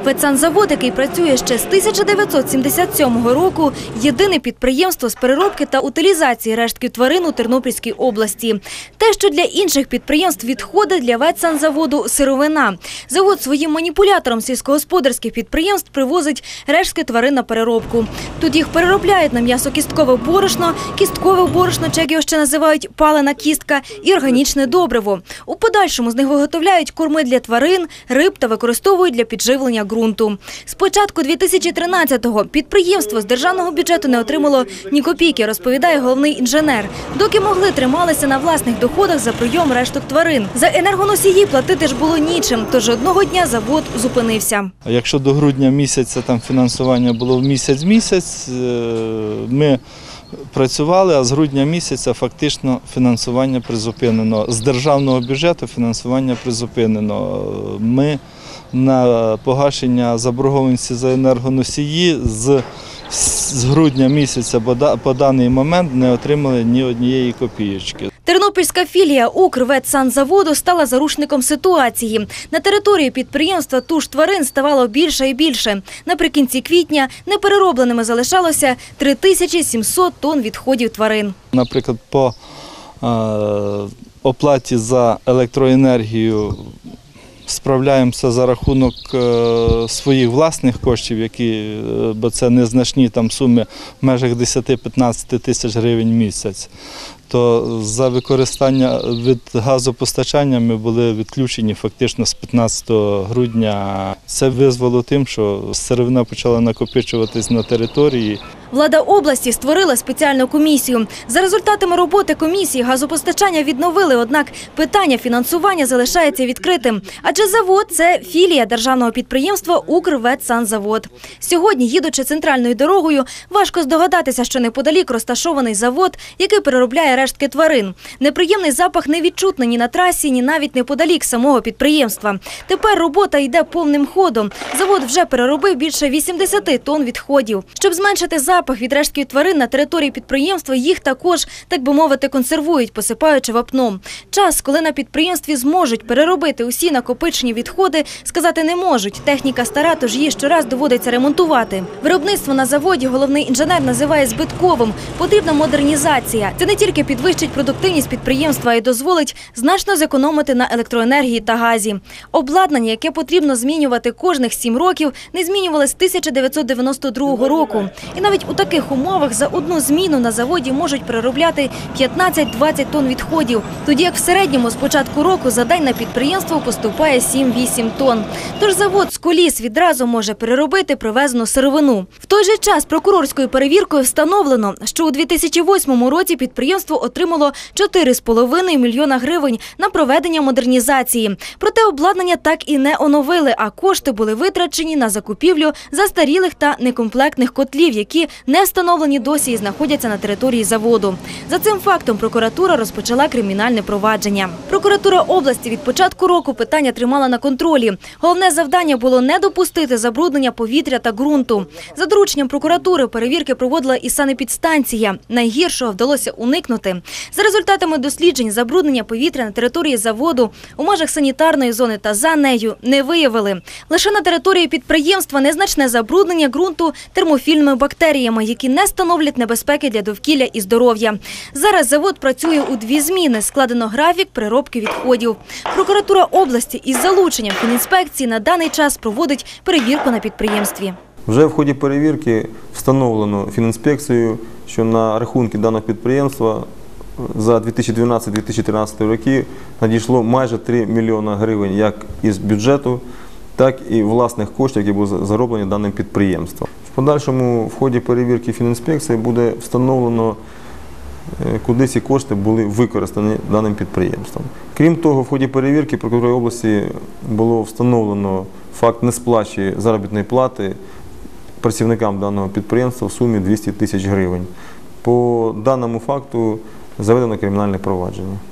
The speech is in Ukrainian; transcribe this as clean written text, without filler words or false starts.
Ветсанзавод, який працює ще з 1977 року, єдине підприємство з переробки та утилізації рештків тварин у Тернопільській області. Те, що для інших підприємств відходи, для Ветсанзаводу – сировина. Завод своїм маніпуляторам сільськогосподарських підприємств привозить рештки тварин на переробку. Тут їх переробляють на м'ясо-кісткове борошно, чи як його ще називають палена кістка, і органічне добриво. У подальшому з них виготовляють корми для тварин, риб та використовують для підживлення ґрунту. З початку 2013-го підприємство з державного бюджету не отримало ні копійки, розповідає головний інженер. Доки могли, трималися на власних доходах за прийом решток тварин. За енергоносії платити ж було нічим, тож одного дня завод зупинився. Якщо до грудня місяця там фінансування було в місяць, ми працювали, а з грудня місяця фактично фінансування призупинено. З державного бюджету фінансування призупинено. Ми на погашення заборгованості за енергоносії з грудня місяця по даний момент не отримали ні однієї копієчки. Тернопільська філія Укрветсанзаводу стала заручником ситуації. На території підприємства туш тварин ставало більше і більше. Наприкінці квітня непереробленими залишалося 3700 тонн відходів тварин. Наприклад, по оплаті за електроенергію справляємося за рахунок своїх власних коштів, бо це незначні там суми в межах 10-15 тисяч гривень в місяць. То за використання від газопостачання ми були відключені фактично з 15 грудня. Це визвало тим, що сировина почала накопичуватись на території. Влада області створила спеціальну комісію. За результатами роботи комісії газопостачання відновили, однак питання фінансування залишається відкритим. Адже завод – це філія державного підприємства Укрветсанзавод. Сьогодні, їдучи центральною дорогою, важко здогадатися, що неподалік розташований завод, який переробляє рештки тварин. Неприємний запах не відчутний ні на трасі, ні навіть неподалік самого підприємства. Тепер робота йде повним ходом. Завод вже переробив більше 80 тонн відходів. Щоб зменшити запах від рештків тварин на території підприємства, їх також, так би мовити, консервують, посипаючи вапном. Час, коли на підприємстві зможуть переробити усі накопичені відходи, сказати не можуть. Техніка стара, тож її щораз доводиться ремонтувати. Виробництво на заводі головний інженер називає збитковим. Потрібна модернізація. Це не тільки підвищить продуктивність підприємства, а й дозволить значно зекономити на електроенергії та газі. Обладнання, яке потрібно змінювати кожних 7 років, не змінювали з 1992 року. І навіть у таких умовах за одну зміну на заводі можуть переробляти 15-20 тонн відходів, тоді як в середньому з початку року за день на підприємство поступає 7-8 тонн. Тож завод з коліс відразу може переробити привезену сировину. В той же час прокурорською перевіркою встановлено, що у 2008 році підприємство отримало 4,5 мільйона гривень на проведення модернізації. Проте обладнання так і не оновили, а кошти були витрачені на закупівлю застарілих та некомплектних котлів, які не встановлені досі і знаходяться на території заводу. За цим фактом прокуратура розпочала кримінальне провадження. Прокуратура області від початку року питання тримала на контролі. Головне завдання було не допустити забруднення повітря та ґрунту. За дорученням прокуратури перевірки проводила і санепідстанція. Найгіршого вдалося уникнути. За результатами досліджень забруднення повітря на території заводу у межах санітарної зони та за нею не виявили. Лише на території підприємства незначне забруднення ґрунту термофільними бактеріями, які не становлять небезпеки для довкілля і здоров'я. Зараз завод працює у 2 зміни, складено графік переробки відходів. Прокуратура області із залученням фінінспекції на даний час проводить перевірку на підприємстві. Вже в ході перевірки встановлено фінінспекцією, що на рахунки даного підприємства за 2012-2013 роки надійшло майже 3 мільйона гривень як із бюджету, так і власних коштів, які були зароблені даним підприємством. В подальшому в ході перевірки фінінспекції буде встановлено, куди ці кошти були використані даним підприємством. Крім того, в ході перевірки прокуратури області було встановлено факт несплачі заробітної плати працівникам даного підприємства в сумі 200 тисяч гривень. По даному факту заведено кримінальне провадження.